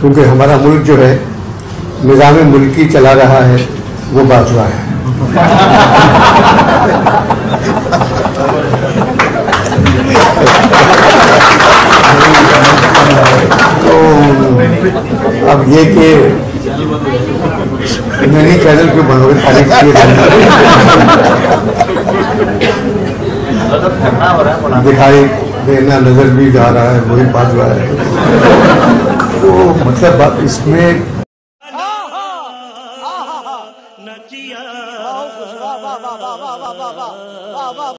क्योंकि हमारा मुल्क जो है निज़ाम मुल्की चला रहा है, वो बाजवा है। तो अब ये कि मेरी चैनल पे बनोगे तारीफ किए दिखाई देना नजर भी जा रहा है, वही बाजवा है। तो मतलब बात इसमें